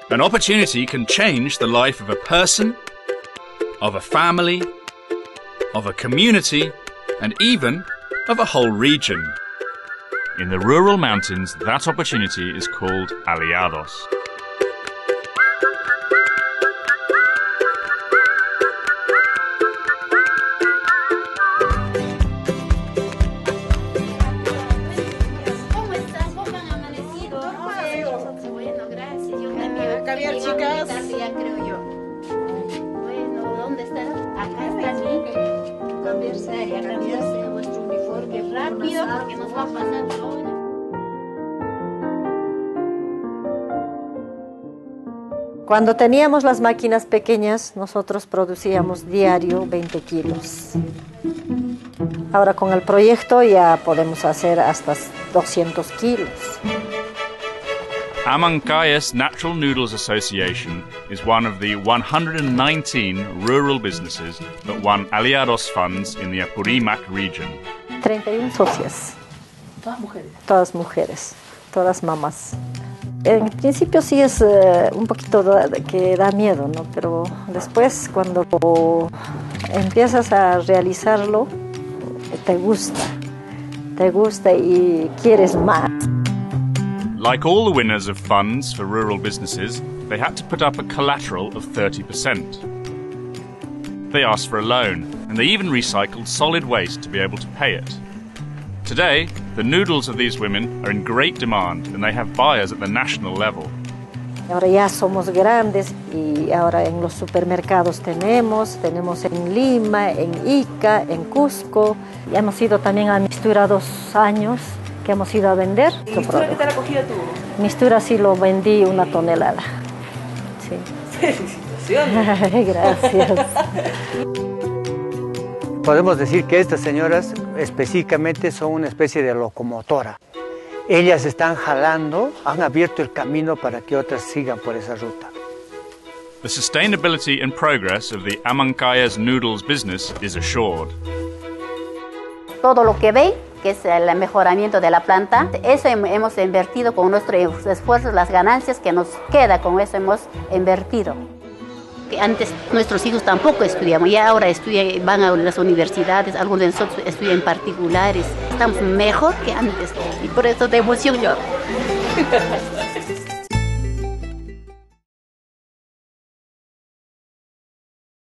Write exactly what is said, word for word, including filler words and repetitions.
An opportunity can change the life of a person, of a family, of a community, and even of a whole region. In the rural mountains, that opportunity is called aliados. Cuando teníamos las máquinas pequeñas, nosotros producíamos diario veinte kilos. Ahora con el proyecto ya podemos hacer hasta doscientos kilos. Amancayas Natural Noodles Association is one of the one hundred nineteen rural businesses that won Aliados funds in the Apurímac region. treinta y una socias. ¿Todas mujeres? Todas mujeres, todas mamás. En principio sí es uh, un poquito da, que da miedo, ¿no? Pero después cuando empiezas a realizarlo, te gusta, te gusta y quieres más. Like all the winners of funds for rural businesses, they had to put up a collateral of thirty percent. They asked for a loan, and they even recycled solid waste to be able to pay it. Today, the noodles of these women are in great demand, and they have buyers at the national level. Ahora ya somos grandes y ahora en los supermercados tenemos, tenemos en Lima, en Ica, en Cusco. Ya hemos ido también a Mistura dos años que hemos ido a vender. ¿Y Mistura qué tal acogida tuvo? Mistura sí lo vendí una tonelada. Sí. Felicitaciones. Gracias. Podemos decir que estas señoras específicamente son una especie de locomotora. Ellas están jalando, han abierto el camino para que otras sigan por esa ruta. The sustainability and progress of the Amancayas Noodles business is assured. Todo lo que ven, que es el mejoramiento de la planta, eso hemos invertido con nuestros esfuerzos, las ganancias que nos queda, con eso hemos invertido. Antes nuestros hijos tampoco estudiamos, y ahora estudian, van a las universidades, algunos de nosotros estudian en particulares. Estamos mejor que antes y por eso de emoción yo.